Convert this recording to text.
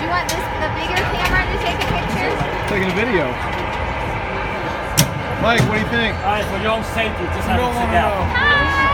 you want the bigger camera to take a picture? Taking a video. Mike, what do you think? Alright, for your own safety, just have You to don't sit want to down. know. Hi!